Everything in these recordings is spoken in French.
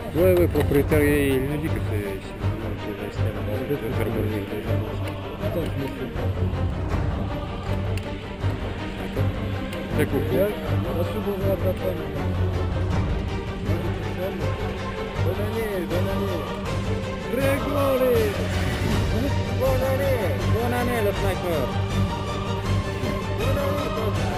Ouais, ouais, propriétaire, il nous dit que c'est déjà installé, de vergonner déjà. Attends, je me fais pas. C'est coucou. Merci, bonjour à ta femme. Bonne année, bonne année. Grégory. Bonne année le sniper. Bonne année, papa.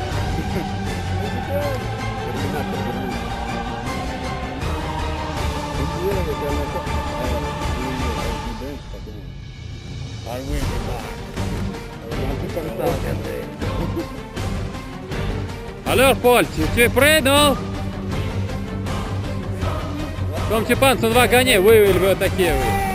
Alors Paul, tu es prêt, non? Comme tu penses, on va gagner? Oui, oui, il veut attaquer, oui.